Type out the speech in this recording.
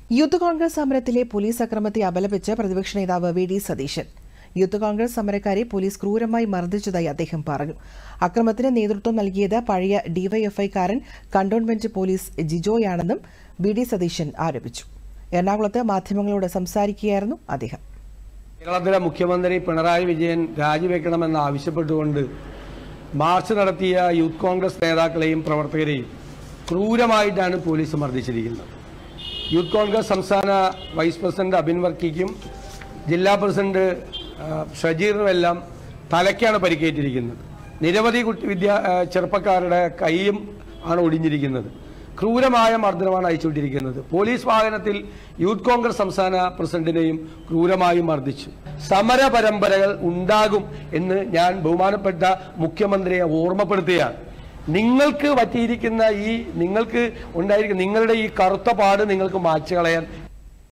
Youth Congress സമരത്തിലെ police അക്രമത്തെ അപലപിച്ച് പ്രതിപക്ഷ നേതാവ് വി ഡി സതീശൻ. യൂത്ത് കോൺഗ്രസ് സമരക്കാരെ പോലീസ് ക്രൂരമായി മർദ്ദിച്ചതായി അദ്ദേഹം പറഞ്ഞു. അക്രമത്തിന് നേതൃത്വം നൽകിയത് പഴയ ഡിവൈഎഫ്ഐക്കാരൻ കണ്ടോൺമെന്റ് പോലീസ് ജിജോയാണെന്നും വി ഡി സതീശൻ ആരോപിച്ചു. എറണാകുളത്ത് മാധ്യമങ്ങളോട് സംസാരിക്കുകയായിരുന്നു അദ്ദേഹം. കേരളത്തിലെ മുഖ്യമന്ത്രി പിണറായി വിജയൻ രാജിവെക്കണമെന്ന് ആവശ്യപ്പെട്ടുകൊണ്ട് മാർച്ച് നടത്തിയ യൂത്ത് കോൺഗ്രസ് നേതാക്കളെയും പ്രവർത്തകരെയും ക്രൂരമായിട്ടാണ് പോലീസ് മർദ്ദിച്ചിരിക്കുന്നത്. യൂത്ത് കോൺഗ്രസ് സംസ്ഥാന വൈസ് പ്രസിഡന്റ് അബിൻ വർക്കിക്കും ജില്ലാ പ്രസിഡന്റ് ഷജീറിനുമെല്ലാം തലയ്ക്കാണ് പരിക്കേറ്റിരിക്കുന്നത്. നിരവധി ചെറുപ്പക്കാരുടെ കൈയും ആണ് ഒടിഞ്ഞിരിക്കുന്നത്. ക്രൂരമായ മർദ്ദനമാണ് അയച്ചുകൊണ്ടിരിക്കുന്നത്. പോലീസ് വാഹനത്തിൽ യൂത്ത് കോൺഗ്രസ് സംസ്ഥാന പ്രസിഡന്റിനെയും ക്രൂരമായി മർദ്ദിച്ചു. സമര പരമ്പരകൾ ഉണ്ടാകും എന്ന് ഞാൻ ബഹുമാനപ്പെട്ട മുഖ്യമന്ത്രിയെ ഓർമ്മപ്പെടുത്തുകയാണ്. നിങ്ങൾക്ക് പറ്റിയിരിക്കുന്ന നിങ്ങൾക്ക് ഉണ്ടായിരിക്കുന്ന നിങ്ങളുടെ ഈ കറുത്ത പാട് നിങ്ങൾക്ക് മായ്ച്ചു കളയാൻ